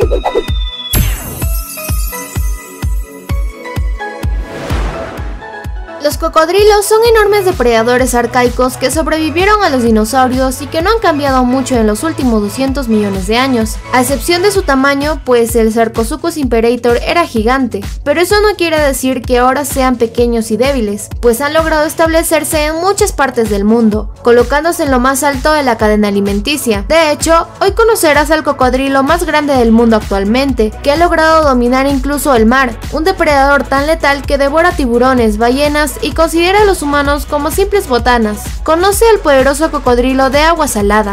Los cocodrilos son enormes depredadores arcaicos que sobrevivieron a los dinosaurios y que no han cambiado mucho en los últimos 200 millones de años, a excepción de su tamaño, pues el Sarcosuchus imperator era gigante, pero eso no quiere decir que ahora sean pequeños y débiles, pues han logrado establecerse en muchas partes del mundo, colocándose en lo más alto de la cadena alimenticia. De hecho, hoy conocerás al cocodrilo más grande del mundo actualmente, que ha logrado dominar incluso el mar, un depredador tan letal que devora tiburones, ballenas y considera a los humanos como simples botanas. Conoce al poderoso cocodrilo de agua salada.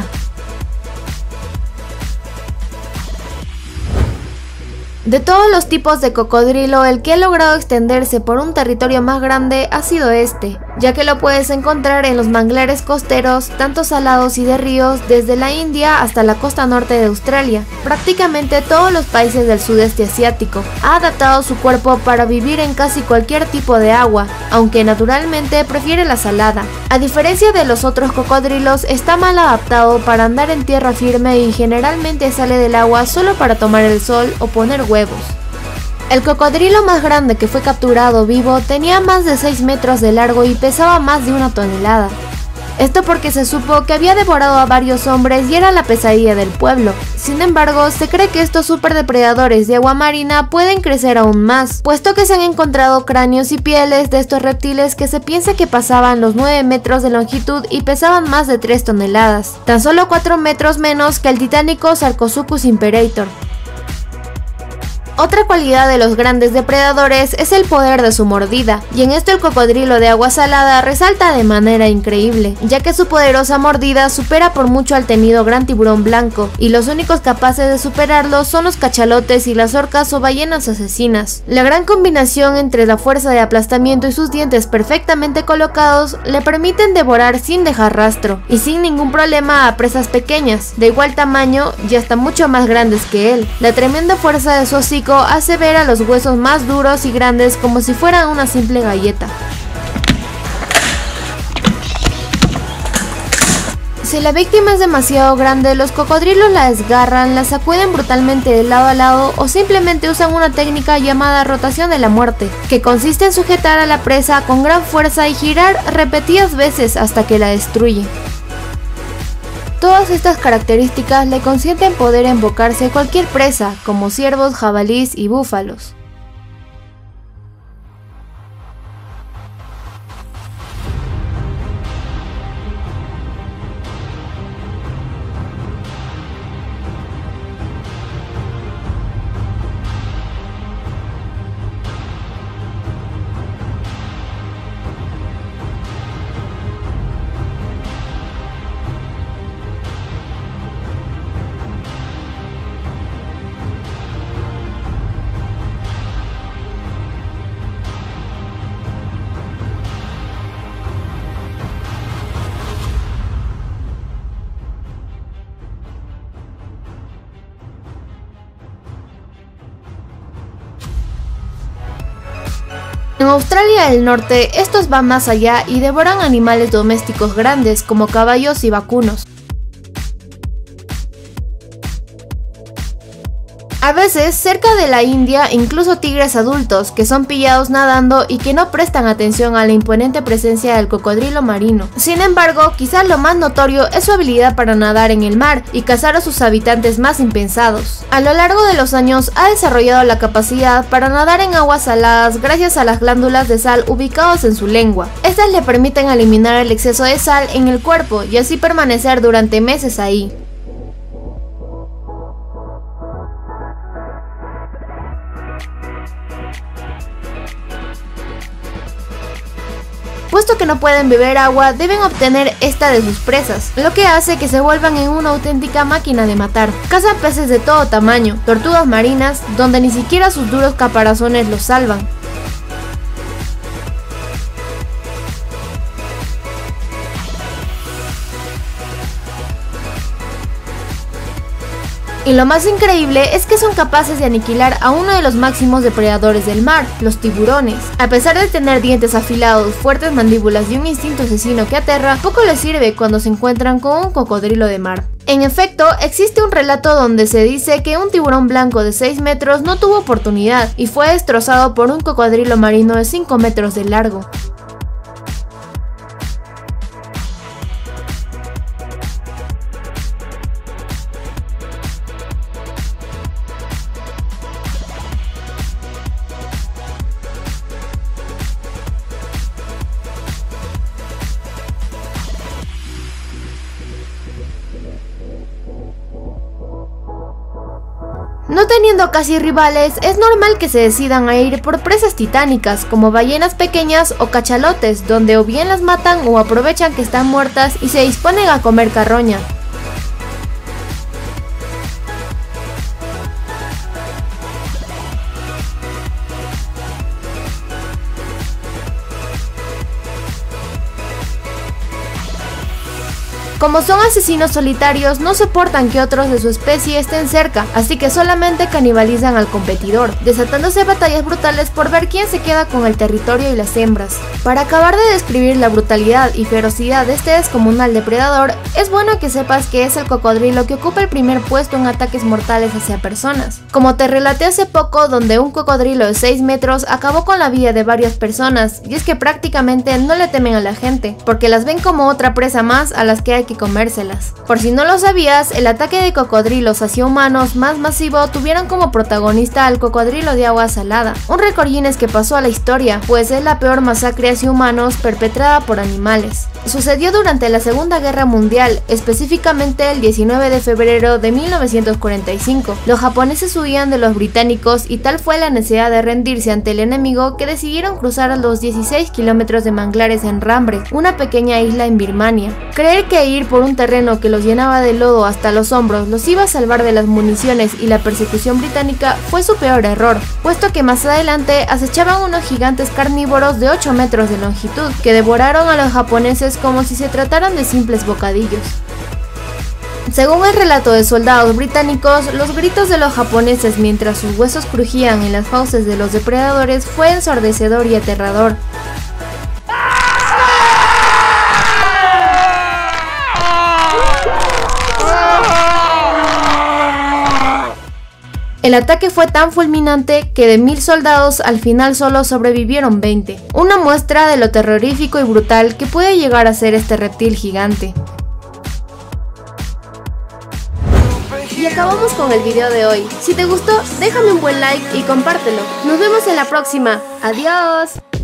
De todos los tipos de cocodrilo, el que ha logrado extenderse por un territorio más grande ha sido este, ya que lo puedes encontrar en los manglares costeros, tanto salados y de ríos, desde la India hasta la costa norte de Australia. Prácticamente todos los países del sudeste asiático. Ha adaptado su cuerpo para vivir en casi cualquier tipo de agua, aunque naturalmente prefiere la salada. A diferencia de los otros cocodrilos, está mal adaptado para andar en tierra firme y generalmente sale del agua solo para tomar el sol o poner huevos. El cocodrilo más grande que fue capturado vivo tenía más de 6 metros de largo y pesaba más de 1 tonelada. Esto porque se supo que había devorado a varios hombres y era la pesadilla del pueblo. Sin embargo, se cree que estos superdepredadores de agua marina pueden crecer aún más, puesto que se han encontrado cráneos y pieles de estos reptiles que se piensa que pasaban los 9 metros de longitud y pesaban más de 3 toneladas, tan solo 4 metros menos que el titánico Sarcosuchus imperator. Otra cualidad de los grandes depredadores es el poder de su mordida, y en esto el cocodrilo de agua salada resalta de manera increíble, ya que su poderosa mordida supera por mucho al temido gran tiburón blanco, y los únicos capaces de superarlo son los cachalotes y las orcas o ballenas asesinas. La gran combinación entre la fuerza de aplastamiento y sus dientes perfectamente colocados le permiten devorar sin dejar rastro, y sin ningún problema a presas pequeñas, de igual tamaño y hasta mucho más grandes que él. La tremenda fuerza de su hocico hace ver a los huesos más duros y grandes como si fueran una simple galleta. Si la víctima es demasiado grande, los cocodrilos la desgarran, la sacuden brutalmente de lado a lado o simplemente usan una técnica llamada rotación de la muerte, que consiste en sujetar a la presa con gran fuerza y girar repetidas veces hasta que la destruye. Todas estas características le consienten poder embocarse cualquier presa, como ciervos, jabalíes y búfalos. En Australia del Norte, estos van más allá y devoran animales domésticos grandes como caballos y vacunos. A veces, cerca de la India, incluso tigres adultos que son pillados nadando y que no prestan atención a la imponente presencia del cocodrilo marino. Sin embargo, quizás lo más notorio es su habilidad para nadar en el mar y cazar a sus habitantes más impensados. A lo largo de los años ha desarrollado la capacidad para nadar en aguas saladas gracias a las glándulas de sal ubicadas en su lengua. Estas le permiten eliminar el exceso de sal en el cuerpo y así permanecer durante meses ahí. Puesto que no pueden beber agua, deben obtener esta de sus presas, lo que hace que se vuelvan en una auténtica máquina de matar. Cazan peces de todo tamaño, tortugas marinas, donde ni siquiera sus duros caparazones los salvan. Y lo más increíble es que son capaces de aniquilar a uno de los máximos depredadores del mar, los tiburones. A pesar de tener dientes afilados, fuertes mandíbulas y un instinto asesino que aterra, poco les sirve cuando se encuentran con un cocodrilo de mar. En efecto, existe un relato donde se dice que un tiburón blanco de 6 metros no tuvo oportunidad y fue destrozado por un cocodrilo marino de 5 metros de largo. No teniendo casi rivales, es normal que se decidan a ir por presas titánicas, como ballenas pequeñas o cachalotes, donde o bien las matan o aprovechan que están muertas y se disponen a comer carroña. Como son asesinos solitarios, no soportan que otros de su especie estén cerca, así que solamente canibalizan al competidor, desatándose batallas brutales por ver quién se queda con el territorio y las hembras. Para acabar de describir la brutalidad y ferocidad de este descomunal depredador, es bueno que sepas que es el cocodrilo que ocupa el primer puesto en ataques mortales hacia personas. Como te relaté hace poco, donde un cocodrilo de 6 metros acabó con la vida de varias personas, y es que prácticamente no le temen a la gente, porque las ven como otra presa más a las que hay que comérselas. Por si no lo sabías, el ataque de cocodrilos hacia humanos más masivo tuvieron como protagonista al cocodrilo de agua salada, un récord Guinness que pasó a la historia, pues es la peor masacre hacia humanos perpetrada por animales. Sucedió durante la Segunda Guerra Mundial, específicamente el 19 de febrero de 1945. Los japoneses huían de los británicos y tal fue la necesidad de rendirse ante el enemigo que decidieron cruzar los 16 kilómetros de manglares en Rambre, una pequeña isla en Birmania. Creer que ir por un terreno que los llenaba de lodo hasta los hombros los iba a salvar de las municiones y la persecución británica fue su peor error, puesto que más adelante acechaban unos gigantes carnívoros de 8 metros de longitud que devoraron a los japoneses como si se trataran de simples bocadillos. Según el relato de soldados británicos, los gritos de los japoneses mientras sus huesos crujían en las fauces de los depredadores fue ensordecedor y aterrador. El ataque fue tan fulminante que de 1000 soldados al final solo sobrevivieron 20, una muestra de lo terrorífico y brutal que puede llegar a ser este reptil gigante. Y acabamos con el video de hoy. Si te gustó, déjame un buen like y compártelo. Nos vemos en la próxima. ¡Adiós!